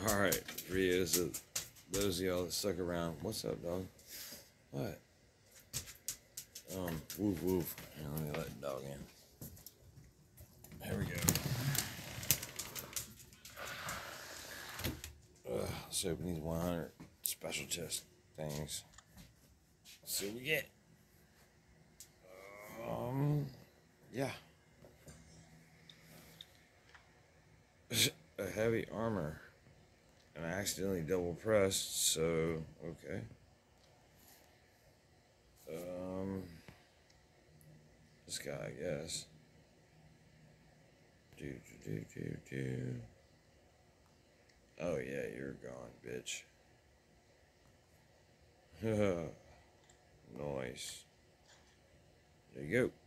Alright, for you, so those of y'all that stuck around, what's up, dog? What? Woof woof. Here, let me let the dog in. Here we go. Let's open these 100 special chest things. Let's see what we get. Yeah. A heavy armor. And I accidentally double pressed, so okay. This guy, I guess. Oh yeah, you're gone, bitch. Nice. There you go.